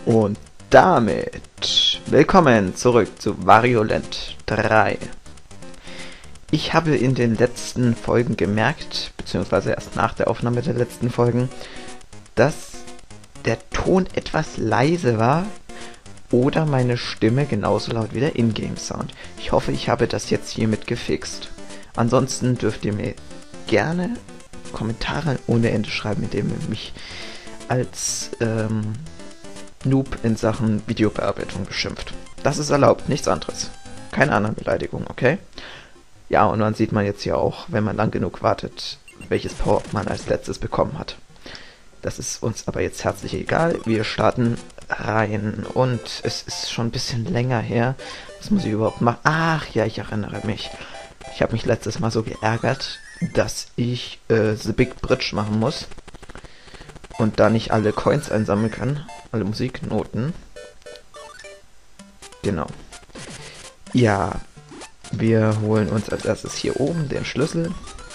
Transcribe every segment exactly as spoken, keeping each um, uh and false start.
Und damit willkommen zurück zu Wario Land drei. Ich habe in den letzten Folgen gemerkt, beziehungsweise erst nach der Aufnahme der letzten Folgen, dass der Ton etwas leise war oder meine Stimme genauso laut wie der Ingame-Sound. Ich hoffe, ich habe das jetzt hiermit gefixt. Ansonsten dürft ihr mir gerne Kommentare ohne Ende schreiben, indem ihr mich als ähm, Noob in Sachen Videobearbeitung beschimpft. Das ist erlaubt, nichts anderes. Keine anderen Beleidigungen, okay? Ja, und dann sieht man jetzt hier auch, wenn man lang genug wartet, welches Power-Up man als letztes bekommen hat. Das ist uns aber jetzt herzlich egal. Wir starten rein und es ist schon ein bisschen länger her. Was muss ich überhaupt machen? Ach ja, ich erinnere mich. Ich habe mich letztes Mal so geärgert, dass ich äh, The Big Bridge machen muss und da nicht alle Coins einsammeln kann, alle Musiknoten. Genau. Ja, wir holen uns als erstes hier oben den Schlüssel.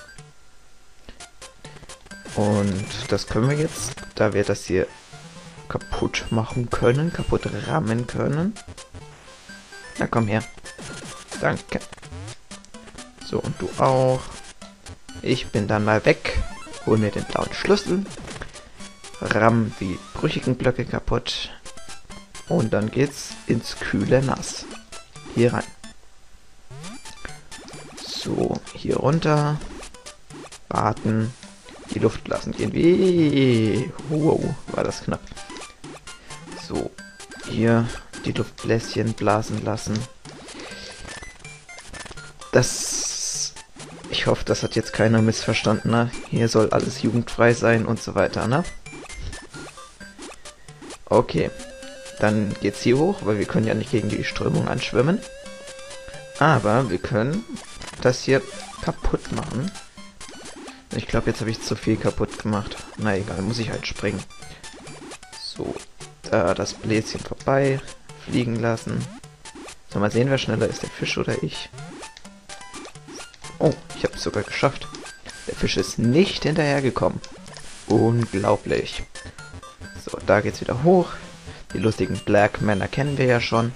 Und das können wir jetzt, da wir das hier kaputt machen können, kaputt rammen können. Na komm her. Danke. So, und du auch. Ich bin dann mal weg. Hol mir den blauen Schlüssel. Ramm die brüchigen Blöcke kaputt. Und dann geht's ins kühle Nass. Hier rein. So, hier runter. Warten. Die Luft lassen gehen. Wie. Wow, war das knapp. So, hier die Luftbläschen blasen lassen. Das... Ich hoffe, das hat jetzt keiner missverstanden, ne? Hier soll alles jugendfrei sein und so weiter, ne? Okay. Dann geht's hier hoch, weil wir können ja nicht gegen die Strömung anschwimmen. Aber wir können das hier kaputt machen. Ich glaube, jetzt habe ich zu viel kaputt gemacht. Na egal, muss ich halt springen. So, da das Bläschen vorbei. Fliegen lassen. So, mal sehen, wer schneller ist, der Fisch oder ich. Oh, ich habe es sogar geschafft. Der Fisch ist nicht hinterhergekommen. Unglaublich. So, da geht's wieder hoch. Die lustigen Black Männer kennen wir ja schon.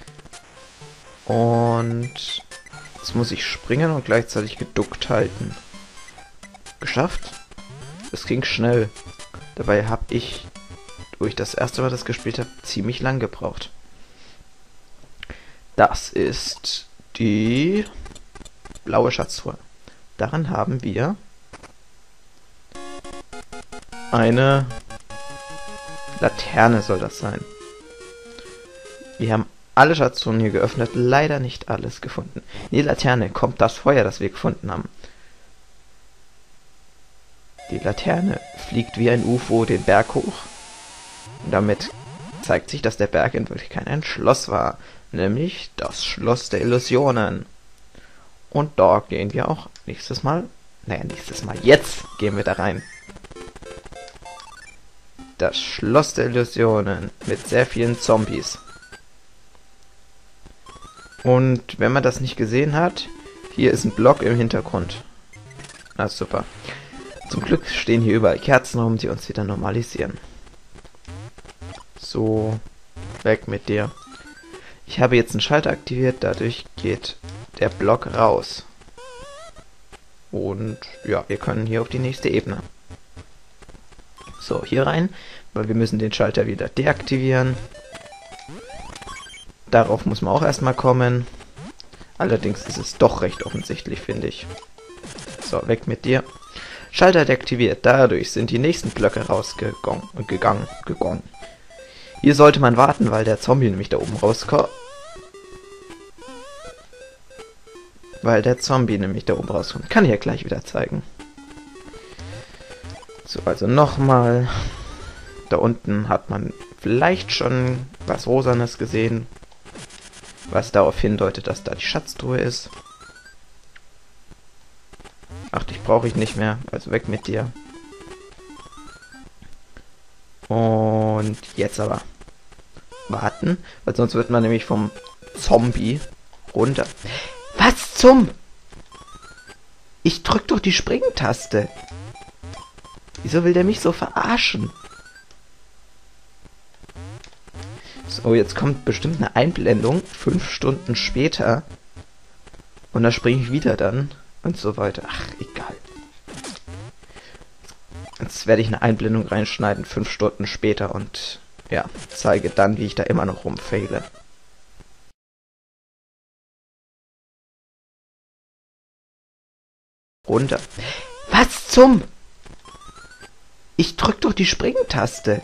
Und jetzt muss ich springen und gleichzeitig geduckt halten. Geschafft. Das ging schnell. Dabei habe ich, wo ich das erste Mal das gespielt habe, ziemlich lang gebraucht. Das ist die blaue Schatztruhe. Darin haben wir eine Laterne, soll das sein. Wir haben alle Schatztruhen hier geöffnet, leider nicht alles gefunden. In die Laterne kommt das Feuer, das wir gefunden haben. Die Laterne fliegt wie ein U F O den Berg hoch. Und damit zeigt sich, dass der Berg in Wirklichkeit ein Schloss war. Nämlich das Schloss der Illusionen. Und da gehen wir auch nächstes Mal. Naja, nächstes Mal. Jetzt gehen wir da rein. Das Schloss der Illusionen mit sehr vielen Zombies. Und wenn man das nicht gesehen hat, hier ist ein Block im Hintergrund. Na super. Zum Glück stehen hier überall Kerzen rum, die uns wieder normalisieren. So, weg mit dir. Ich habe jetzt einen Schalter aktiviert, dadurch geht der Block raus. Und ja, wir können hier auf die nächste Ebene. So, hier rein, weil wir müssen den Schalter wieder deaktivieren. Darauf muss man auch erstmal kommen. Allerdings ist es doch recht offensichtlich, finde ich. So, weg mit dir. Schalter deaktiviert. Dadurch sind die nächsten Blöcke rausgegangen. Gegangen, gegangen. Hier sollte man warten, weil der Zombie nämlich da oben rauskommt. Weil der Zombie nämlich da oben rauskommt. Kann ich ja gleich wieder zeigen. So, also nochmal. Da unten hat man vielleicht schon was Rosanes gesehen. Was darauf hindeutet, dass da die Schatztruhe ist. Ach, dich brauche ich nicht mehr. Also weg mit dir. Und jetzt aber warten, weil sonst wird man nämlich vom Zombie runter. Was zum? Ich drück doch die Springtaste. Wieso will der mich so verarschen? So, jetzt kommt bestimmt eine Einblendung, fünf Stunden später. Und da springe ich wieder dann und so weiter. Ach, egal. Jetzt werde ich eine Einblendung reinschneiden, fünf Stunden später und ja, zeige dann, wie ich da immer noch rumfaile. Runter. Was zum? Ich drück doch die Springtaste.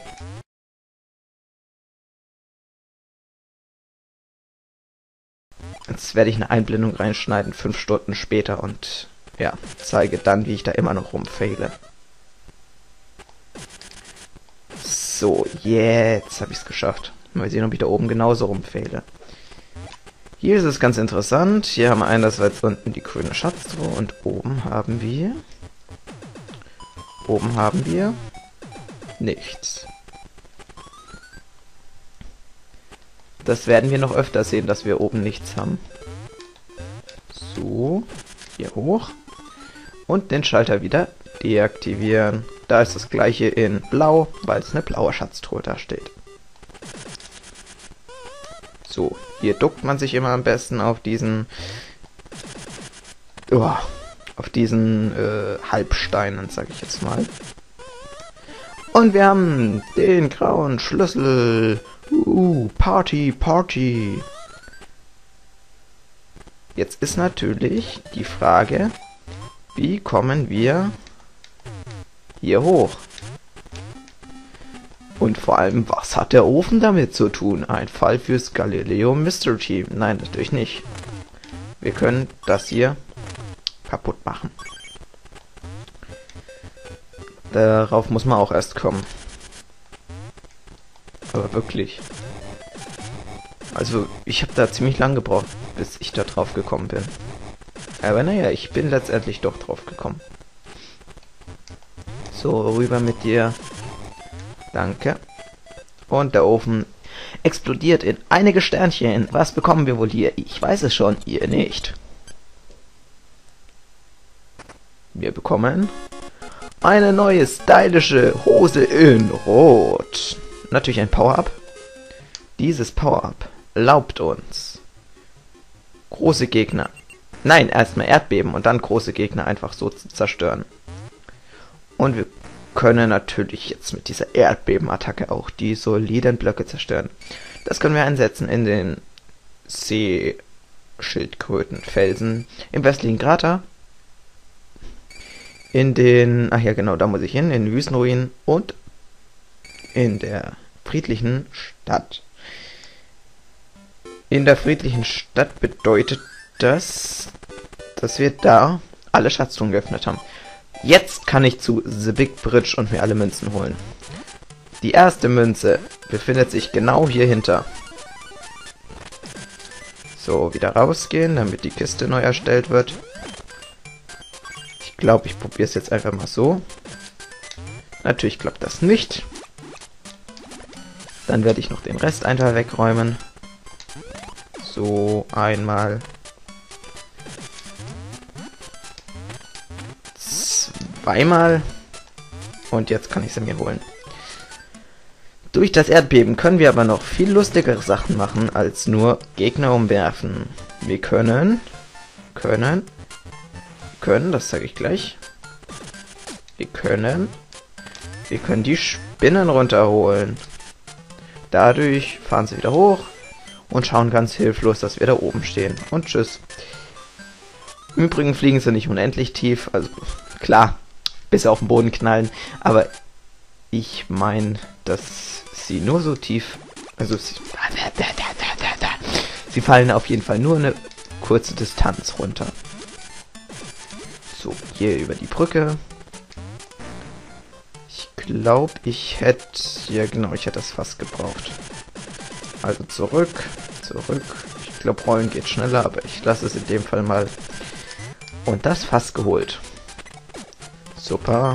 Jetzt werde ich eine Einblendung reinschneiden, fünf Stunden später und ja, zeige dann, wie ich da immer noch rumfaile. So, jetzt habe ich es geschafft. Mal sehen, ob ich da oben genauso rumfaile. Hier ist es ganz interessant. Hier haben wir einerseits unten die grüne Schatztruhe und oben haben wir... Oben haben wir... nichts. Das werden wir noch öfter sehen, dass wir oben nichts haben. So, hier hoch. Und den Schalter wieder deaktivieren. Da ist das gleiche in blau, weil es eine blaue Schatztruhe da steht. So, hier duckt man sich immer am besten auf diesen... Oh, auf diesen äh, Halbsteinen, sag ich jetzt mal. Und wir haben den grauen Schlüssel. Uh, Party, Party. Jetzt ist natürlich die Frage, wie kommen wir hier hoch? Und vor allem, was hat der Ofen damit zu tun? Ein Fall fürs Galileo Mystery Team. Nein, natürlich nicht. Wir können das hier kaputt machen. Darauf muss man auch erst kommen. Aber wirklich. Also, ich habe da ziemlich lang gebraucht, bis ich da drauf gekommen bin. Aber naja, ich bin letztendlich doch drauf gekommen. So, rüber mit dir. Danke. Und der Ofen explodiert in einige Sternchen. Was bekommen wir wohl hier? Ich weiß es schon, ihr nicht. Wir bekommen eine neue stylische Hose in Rot. Natürlich ein Power-Up. Dieses Power-Up erlaubt uns, große Gegner, nein, erstmal Erdbeben und dann große Gegner einfach so zu zerstören. Und wir können natürlich jetzt mit dieser Erdbebenattacke auch die soliden Blöcke zerstören. Das können wir einsetzen in den Seeschildkrötenfelsen im westlichen Krater, in den, ach ja genau, da muss ich hin, in den Wüstenruinen und in der friedlichen Stadt. In der friedlichen Stadt bedeutet das, dass wir da alle Schatztruhen geöffnet haben. Jetzt kann ich zu The Big Bridge und mir alle Münzen holen. Die erste Münze befindet sich genau hier hinter. So, wieder rausgehen, damit die Kiste neu erstellt wird. Ich glaube, ich probiere es jetzt einfach mal so. Natürlich klappt das nicht. Dann werde ich noch den Rest einfach wegräumen. So, einmal. Zweimal. Und jetzt kann ich sie mir holen. Durch das Erdbeben können wir aber noch viel lustigere Sachen machen, als nur Gegner umwerfen. Wir können, können, können, das sage ich gleich. Wir können, wir können die Spinnen runterholen. Dadurch fahren sie wieder hoch und schauen ganz hilflos, dass wir da oben stehen. Und tschüss. Im Übrigen fliegen sie nicht unendlich tief, also klar, bis auf den Boden knallen, aber ich meine, dass sie nur so tief, also sie, sie fallen auf jeden Fall nur eine kurze Distanz runter. So, hier über die Brücke. Ich glaube, ich hätte, ja genau, ich hätte das fast gebraucht. Also zurück, zurück. Ich glaube, rollen geht schneller, aber ich lasse es in dem Fall mal. Und das Fass geholt. Super.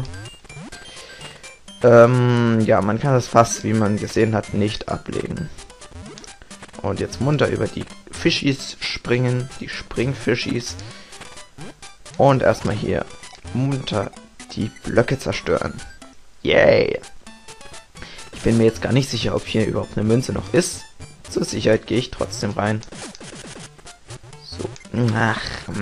Ähm, ja, man kann das Fass, wie man gesehen hat, nicht ablegen. Und jetzt munter über die Fischis springen, die Springfischis. Und erstmal hier munter die Blöcke zerstören. Yay! Ich bin mir jetzt gar nicht sicher, ob hier überhaupt eine Münze noch ist. Zur Sicherheit gehe ich trotzdem rein. So. Ach.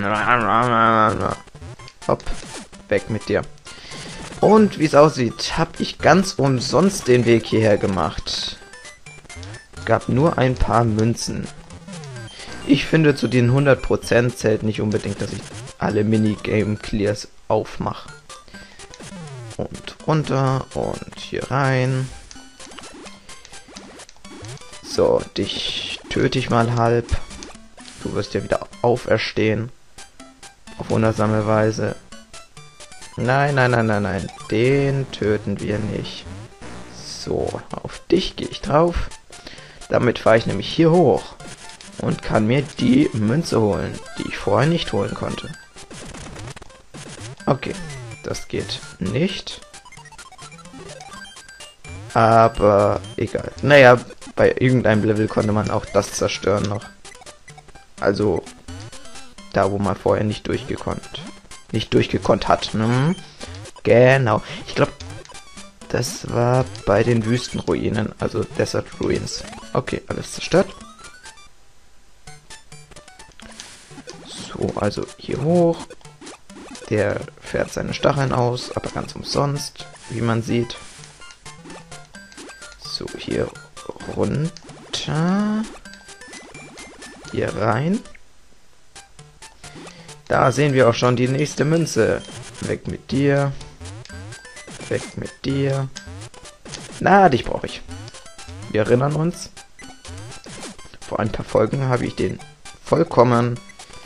Hopp. Weg mit dir. Und wie es aussieht, habe ich ganz umsonst den Weg hierher gemacht. Gab nur ein paar Münzen. Ich finde, zu den hundert Prozent zählt nicht unbedingt, dass ich alle Minigame-Clears aufmache. Und runter und hier rein. So, dich töte ich mal halb. Du wirst ja wieder auferstehen. Auf wundersame Weise. Nein, nein, nein, nein, nein. Den töten wir nicht. So, auf dich gehe ich drauf. Damit fahre ich nämlich hier hoch. Und kann mir die Münze holen, die ich vorher nicht holen konnte. Okay, das geht nicht. Aber egal. Naja, bei irgendeinem Level konnte man auch das zerstören noch. Also, da wo man vorher nicht durchgekonnt. Nicht durchgekonnt hat. Ne? Genau. Ich glaube, das war bei den Wüstenruinen, also Desert Ruins. Okay, alles zerstört. So, also hier hoch. Der fährt seine Stacheln aus, aber ganz umsonst, wie man sieht. So, hier runter. Hier rein. Da sehen wir auch schon die nächste Münze. Weg mit dir. Weg mit dir. Na, dich brauche ich. Wir erinnern uns. Vor ein paar Folgen habe ich den vollkommen...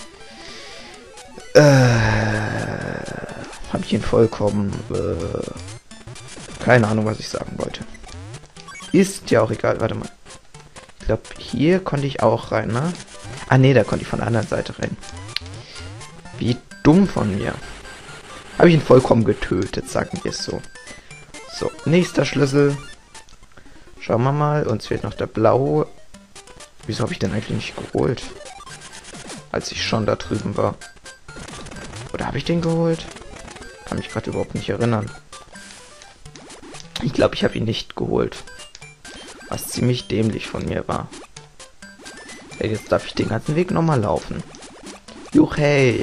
Äh, habe ich ihn vollkommen... Äh, keine Ahnung, was ich sagen wollte. Ist ja auch egal. Warte mal. Ich glaube, hier konnte ich auch rein, ne? Ah, ne, da konnte ich von der anderen Seite rein. Wie dumm von mir. Habe ich ihn vollkommen getötet, sagen wir es so. So, nächster Schlüssel. Schauen wir mal. Uns fehlt noch der blaue. Wieso habe ich den eigentlich nicht geholt? Als ich schon da drüben war. Oder habe ich den geholt? Kann mich gerade überhaupt nicht erinnern. Ich glaube, ich habe ihn nicht geholt. Was ziemlich dämlich von mir war. Ja, jetzt darf ich den ganzen Weg nochmal laufen. Juch, hey.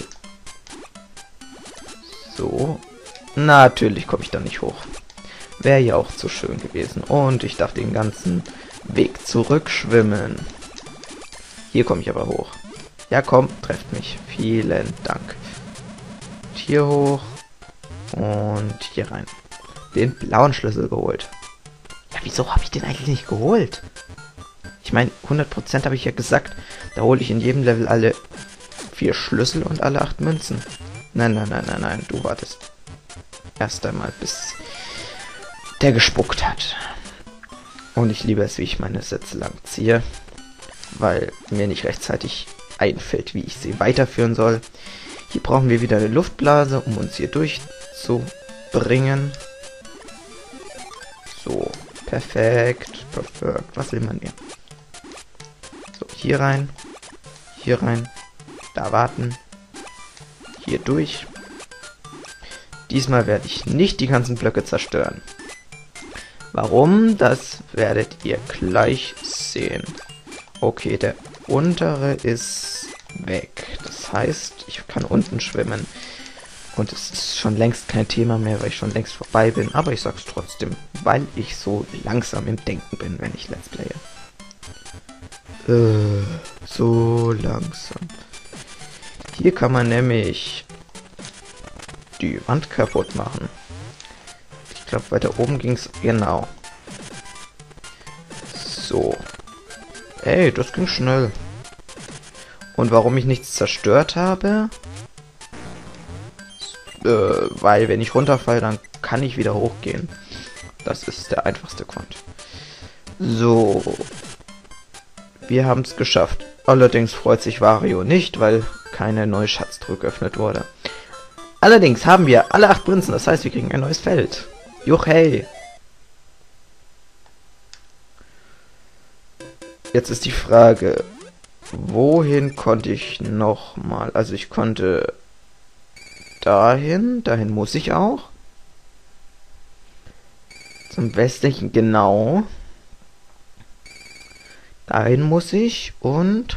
So. Natürlich komme ich da nicht hoch. Wäre ja auch zu schön gewesen. Und ich darf den ganzen Weg zurückschwimmen. Hier komme ich aber hoch. Ja, komm, trefft mich. Vielen Dank. Und hier hoch. Und hier rein. Den blauen Schlüssel geholt. Ja, wieso habe ich den eigentlich nicht geholt? Ich meine, hundert Prozent habe ich ja gesagt. Da hole ich in jedem Level alle vier Schlüssel und alle acht Münzen. Nein, nein, nein, nein, nein. Du wartest erst einmal, bis der gespuckt hat. Und ich liebe es, wie ich meine Sätze lang ziehe. Weil mir nicht rechtzeitig einfällt, wie ich sie weiterführen soll. Hier brauchen wir wieder eine Luftblase, um uns hier durchzubringen. So, perfekt, perfekt. Was will man mehr? So, hier rein, hier rein, da warten, hier durch. Diesmal werde ich nicht die ganzen Blöcke zerstören. Warum? Das werdet ihr gleich sehen. Okay, der untere ist weg. Das heißt, ich kann unten schwimmen. Und es ist schon längst kein Thema mehr, weil ich schon längst vorbei bin. Aber ich sag's trotzdem, weil ich so langsam im Denken bin, wenn ich Let's Playe. Äh, so langsam. Hier kann man nämlich die Wand kaputt machen. Ich glaube, weiter oben ging's genau. So. Ey, das ging schnell. Und warum ich nichts zerstört habe? Äh, weil wenn ich runterfalle, dann kann ich wieder hochgehen. Das ist der einfachste Grund. So. Wir haben es geschafft. Allerdings freut sich Wario nicht, weil keine neue Schatztruhe geöffnet wurde. Allerdings haben wir alle acht Münzen, das heißt, wir kriegen ein neues Feld. Juch, hey. Jetzt ist die Frage, wohin konnte ich noch mal? Also ich konnte dahin, dahin muss ich auch. Zum westlichen, genau. Dahin muss ich und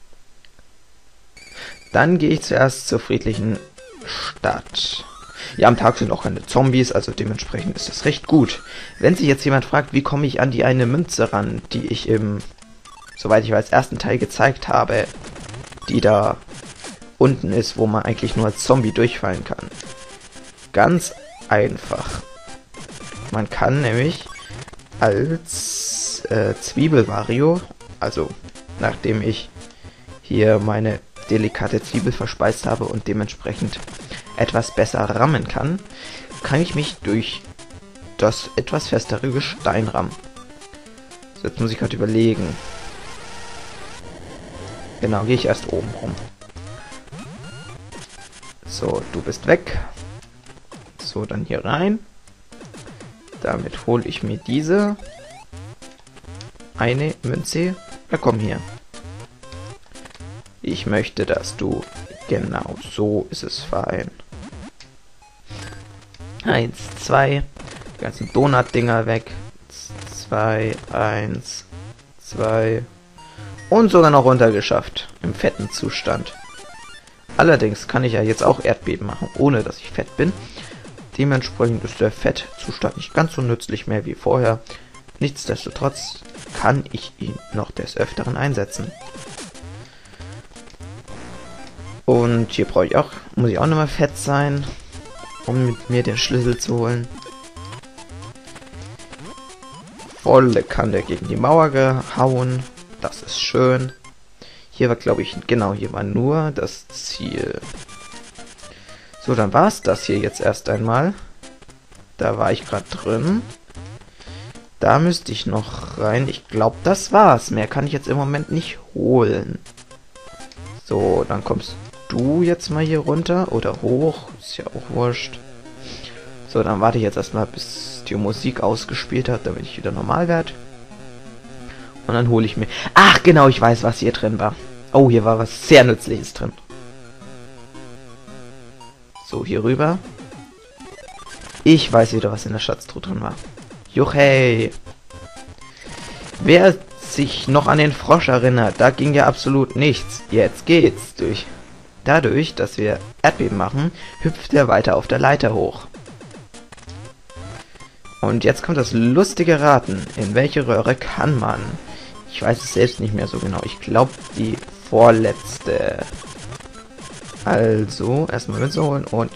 dann gehe ich zuerst zur friedlichen Stadt. Ja, am Tag sind auch keine Zombies, also dementsprechend ist das recht gut. Wenn sich jetzt jemand fragt, wie komme ich an die eine Münze ran, die ich im, soweit ich weiß, ersten Teil gezeigt habe, die da unten ist, wo man eigentlich nur als Zombie durchfallen kann. Ganz einfach. Man kann nämlich als äh, Zwiebel-Wario, also nachdem ich hier meine delikate Zwiebel verspeist habe und dementsprechend etwas besser rammen kann, kann ich mich durch das etwas festere Gestein rammen. So, jetzt muss ich gerade überlegen. Genau, gehe ich erst oben rum. So, du bist weg. So, dann hier rein. Damit hole ich mir diese eine Münze. Na komm hier. Ich möchte, dass du... Genau, so ist es fein. Eins, zwei. Die ganzen Donut-Dinger weg. Zwei, eins, zwei. Und sogar noch runtergeschafft. Im fetten Zustand. Allerdings kann ich ja jetzt auch Erdbeben machen, ohne dass ich fett bin. Dementsprechend ist der Fettzustand nicht ganz so nützlich mehr wie vorher. Nichtsdestotrotz kann ich ihn noch des Öfteren einsetzen. Und hier brauche ich auch, muss ich auch nochmal fett sein, um mit mir den Schlüssel zu holen. Volle Kanne gegen die Mauer gehauen. Das ist schön. Hier war, glaube ich, genau, hier war nur das Ziel. So, dann war es das hier jetzt erst einmal. Da war ich gerade drin. Da müsste ich noch rein. Ich glaube, das war's. Mehr kann ich jetzt im Moment nicht holen. So, dann kommst du jetzt mal hier runter. Oder hoch. Ist ja auch wurscht. So, dann warte ich jetzt erstmal, bis die Musik ausgespielt hat, damit ich wieder normal werde. Und dann hole ich mir... Ach, genau, ich weiß, was hier drin war. Oh, hier war was sehr Nützliches drin. So, hier rüber. Ich weiß wieder, was in der Schatztruhe drin war. Juchhey! Wer sich noch an den Frosch erinnert, da ging ja absolut nichts. Jetzt geht's. Durch. Dadurch, dass wir Erdbeben machen, hüpft er weiter auf der Leiter hoch. Und jetzt kommt das lustige Raten. In welche Röhre kann man? Ich weiß es selbst nicht mehr so genau. Ich glaube, die vorletzte. Also, erstmal Münze holen und...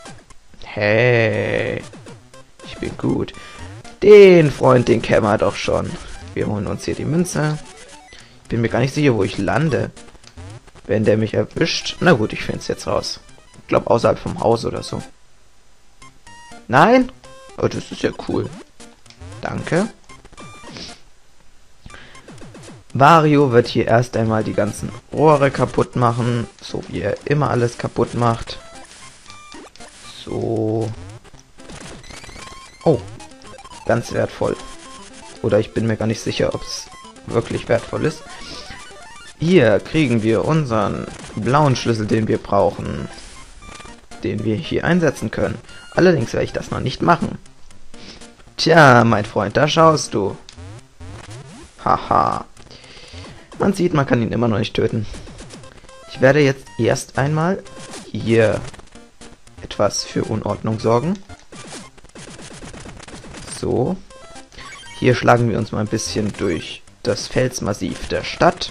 Hey. Ich bin gut. Den Freund, den kennen wir doch schon. Wir holen uns hier die Münze. Ich bin mir gar nicht sicher, wo ich lande. Wenn der mich erwischt... Na gut, ich finde es jetzt raus. Ich glaube, außerhalb vom Haus oder so. Nein? Oh, das ist ja cool. Danke. Wario wird hier erst einmal die ganzen Rohre kaputt machen, so wie er immer alles kaputt macht. So. Oh, ganz wertvoll. Oder ich bin mir gar nicht sicher, ob es wirklich wertvoll ist. Hier kriegen wir unseren blauen Schlüssel, den wir brauchen. Den wir hier einsetzen können. Allerdings werde ich das noch nicht machen. Tja, mein Freund, da schaust du. Haha. Man sieht, man kann ihn immer noch nicht töten. Ich werde jetzt erst einmal hier etwas für Unordnung sorgen. So. Hier schlagen wir uns mal ein bisschen durch das Felsmassiv der Stadt.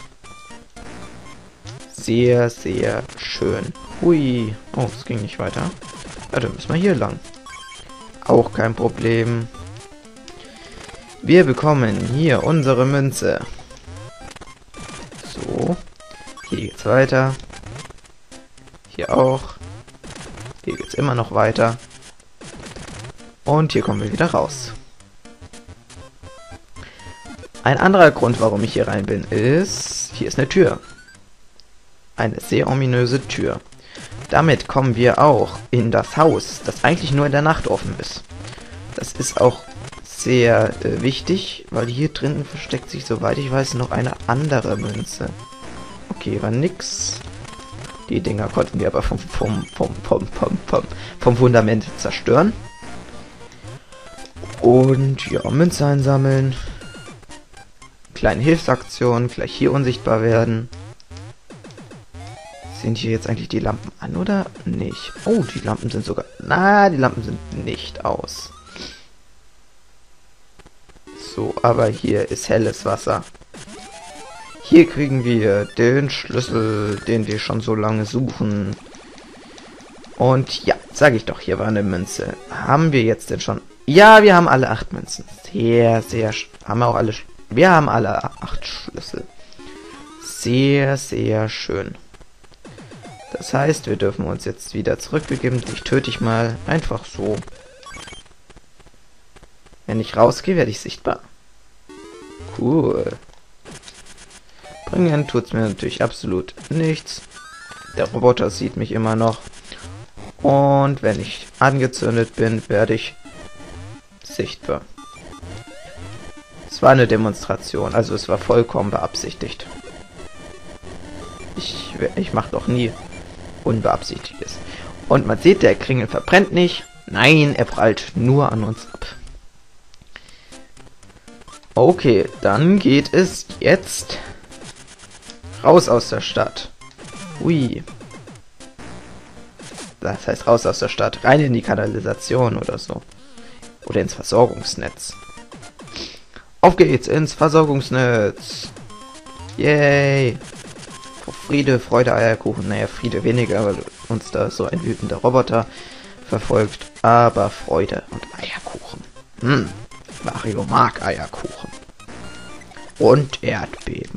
Sehr, sehr schön. Hui. Oh, es ging nicht weiter. Ja, dann müssen wir hier lang. Auch kein Problem. Wir bekommen hier unsere Münze. So. Hier geht's weiter. Hier auch. Hier geht's immer noch weiter. Und hier kommen wir wieder raus. Ein anderer Grund, warum ich hier rein bin, ist... Hier ist eine Tür. Eine sehr ominöse Tür. Damit kommen wir auch in das Haus, das eigentlich nur in der Nacht offen ist. Das ist auch sehr äh, wichtig, weil hier drinnen versteckt sich, soweit ich weiß, noch eine andere Münze. Okay, war nix. Die Dinger konnten wir aber vom, vom, vom, vom, vom, vom, vom Fundament zerstören. Und ja, Münze einsammeln. kleine Hilfsaktion, gleich hier unsichtbar werden. Sind hier jetzt eigentlich die Lampen an oder nicht? Oh, die Lampen sind sogar... Na, die Lampen sind nicht aus. So, aber hier ist helles Wasser. Hier kriegen wir den Schlüssel, den wir schon so lange suchen. Und ja, sage ich doch, hier war eine Münze. Haben wir jetzt denn schon... Ja, wir haben alle acht Münzen. Sehr, sehr... Haben wir auch alle... Wir haben alle acht Schlüssel. Sehr, sehr schön. Das heißt, wir dürfen uns jetzt wieder zurückbegeben. Ich töte ich mal einfach so. Wenn ich rausgehe, werde ich sichtbar. Cool. Bringen tut's mir natürlich absolut nichts. Der Roboter sieht mich immer noch. Und wenn ich angezündet bin, werde ich sichtbar. Es war eine Demonstration, also es war vollkommen beabsichtigt. Ich, ich mache doch nie Unbeabsichtigtes. Und man sieht, der Kringel verbrennt nicht. Nein, er prallt nur an uns ab. Okay, dann geht es jetzt raus aus der Stadt. Ui. Das heißt raus aus der Stadt, rein in die Kanalisation oder so. Oder ins Versorgungsnetz. Auf geht's ins Versorgungsnetz. Yay. Friede, Freude, Eierkuchen. Naja, Friede weniger, weil uns da so ein wütender Roboter verfolgt. Aber Freude und Eierkuchen. Hm. Mario mag Eierkuchen. Und Erdbeben.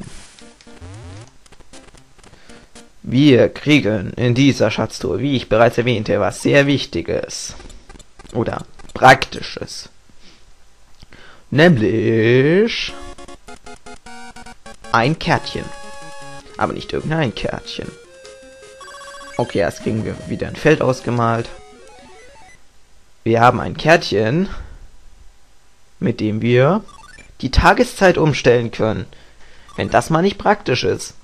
Wir kriegen in dieser Schatztruhe, wie ich bereits erwähnte, was sehr Wichtiges. Oder Praktisches. Nämlich ein Kärtchen. Aber nicht irgendein Kärtchen. Okay, erst kriegen wir wieder ein Feld ausgemalt. Wir haben ein Kärtchen, mit dem wir die Tageszeit umstellen können. Wenn das mal nicht praktisch ist.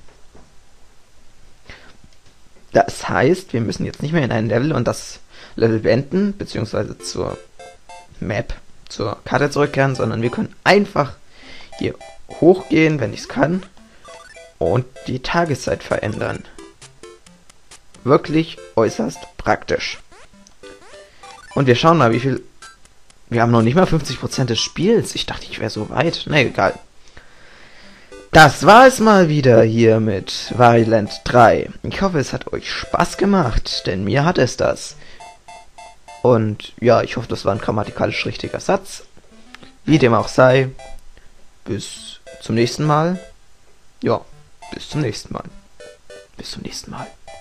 Das heißt, wir müssen jetzt nicht mehr in ein Level und das Level beenden, beziehungsweise zur Map, zur Karte zurückkehren, sondern wir können einfach hier hochgehen, wenn ich es kann, und die Tageszeit verändern. Wirklich äußerst praktisch. Und wir schauen mal, wie viel... Wir haben noch nicht mal fünfzig Prozent des Spiels. Ich dachte, ich wäre so weit. Na, egal. Das war es mal wieder hier mit Wario Land drei. Ich hoffe, es hat euch Spaß gemacht, denn mir hat es das. Und ja, ich hoffe, das war ein grammatikalisch richtiger Satz. Wie dem auch sei, bis zum nächsten Mal. Ja, bis zum nächsten Mal. Bis zum nächsten Mal.